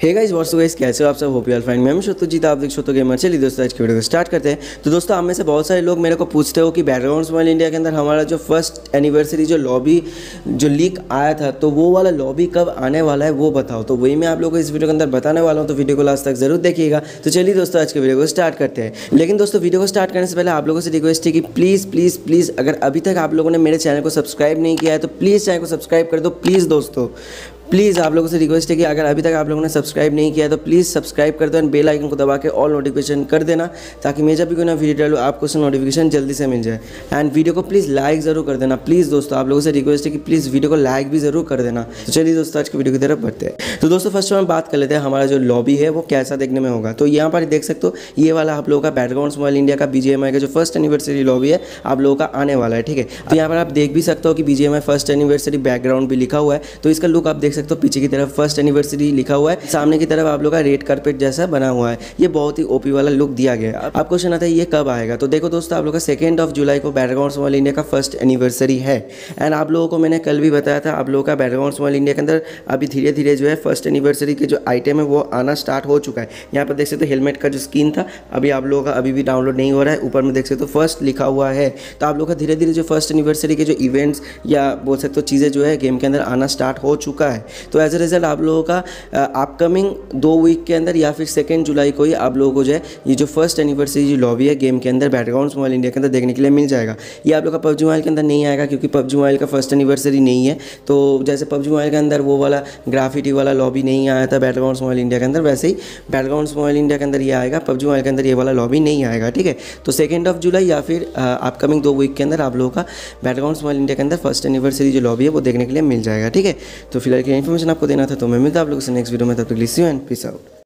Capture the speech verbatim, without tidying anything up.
हे guys what's up guys, कैसे हो आप सब? Hope you are fine. मैं सत्यजीत, आप देख सो गेमर। चलिए दोस्तों आज की वीडियो को स्टार्ट करते हैं। तो दोस्तों आप में से बहुत सारे लोग मेरे को पूछते हो कि बैटलग्राउंड्स मोबाइल इंडिया के अंदर हमारा जो फर्स्ट एनिवर्सरी जो लॉबी जो लीक आया था, तो वो वाला लॉबी कब आने वाला है वो बताओ। तो वही मैं आप लोगों को इस वीडियो के अंदर बताने वाला हूँ, तो वीडियो को लास्ट तक जरूर देखिएगा। तो चलिए दोस्तों आज के वीडियो को स्टार्ट करते हैं। लेकिन दोस्तों वीडियो को स्टार्ट करने से पहले आप लोगों से रिक्वेस्ट है कि प्लीज़ प्लीज़ प्लीज़ अगर अभी तक आप लोगों ने मेरे चैनल को सब्सक्राइब नहीं किया है तो प्लीज़ चैनल को सब्सक्राइब कर दो। प्लीज़ दोस्तों प्लीज़ आप लोगों से रिक्वेस्ट है कि अगर अभी तक आप लोगों ने सब्सक्राइब नहीं किया है तो प्लीज़ सब्सक्राइब कर दो एंड बेल आइकन को दबा के ऑल नोटिफिकेशन कर देना, ताकि मैं जब भी कोई ना वीडियो डालूँ आपको उससे नोटिफिकेशन जल्दी से मिल जाए। एंड वीडियो को प्लीज़ लाइक ज़रूर कर देना। प्लीज़ दोस्तों आप लोगों से रिक्वेस्ट है कि प्लीज़ वीडियो को लाइक भी ज़रूर कर देना। तो चलिए दोस्तों आज की वीडियो की तरफ बढ़ते हैं। तो दोस्तों फर्स्ट हम बात कर लेते हैं हमारा जो लॉबी है वो कैसा देखने में होगा। तो यहाँ पर देख सकते हो ये वाला आप लोगों का बैटलग्राउंड्स मोबाइल इंडिया का बीजीएमआई का जो फर्स्ट एनिवर्सरी लॉबी है आप लोगों का आने वाला है, ठीक है। तो यहाँ पर आप देख भी सकते हो कि बीजीएमआई फर्स्ट एनिवर्सरी बैकग्राउंड भी लिखा हुआ है। तो इसका लुक आप देख सकते हो, पीछे की तरफ फर्स्ट एनिवर्सरी लिखा हुआ है, सामने की तरफ आप लोग का रेड कार्पेट जैसा बना हुआ है। ये बहुत ही ओपी वाला लुक दिया गया है। अब क्वेश्चन आता है ये कब आएगा। तो देखो दोस्तों आप लोग का सेकेंड ऑफ जुलाई को बैटलग्राउंड्स मोबाइल इंडिया का फर्स्ट एनिवर्सरी है। एंड आप लोगों को मैंने कल भी बताया था आप लोगों का बैटलग्राउंड्स मोबाइल इंडिया के अंदर अभी धीरे धीरे जो है फर्स्ट एनिवर्सरी के जो आइटम है वो आना स्टार्ट हो चुका है। यहाँ पर देख सकते हो हेलमेट का जो स्किन था अभी आप लोगों का अभी भी डाउनलोड नहीं हो रहा है। ऊपर में देख सकते हो फर्स्ट लिखा हुआ है। तो आप लोग का धीरे धीरे जो फर्स्ट एनिवर्सरी के जो इवेंट्स या बोल सकते हो चीज़ें जो है गेम के अंदर आना स्टार्ट हो चुका है। तो एज ए रिजल्ट आप लोगों का अपकमिंग दो वीक के अंदर या फिर सेकेंड जुलाई को ही आप लोगों को जो है ये जो फर्स्ट एनिवर्सरी जो लॉबी है गेम के अंदर बैटलग्राउंड्स मोबाइल इंडिया के अंदर देखने के लिए मिल जाएगा। ये आप लोग का पबजी मोबाइल के अंदर नहीं आएगा क्योंकि पबजी मोबाइल का फर्स्ट एनिवर्सरी नहीं है। तो जैसे पबजी मोबाइल के अंदर वो वाला ग्राफिटी वाला लॉबी नहीं आया था बैटलग्राउंड्स मोबाइल इंडिया के अंदर, वैसे ही बैटलग्राउंड्स मोबाइल इंडिया के अंदर ये आएगा। पबजी मोबाइल के अंदर ये वाला लॉबी नहीं आएगा, ठीक है। तो सेकेंड ऑफ जुलाई या फिर अपकमिंग दो वीक के अंदर आप लोगों का बैटलग्राउंड्स मोबाइल इंडिया के अंदर फर्स्ट एनिवर्सरी जो लॉबी है वो देखने के लिए मिल जाएगा, ठीक है। तो फिलहाल की इन्फॉर्मेशन आपको देना था। तो मैं मिलता आप लोगों से नेक्स्ट वीडियो में, तब तक see you and peace out.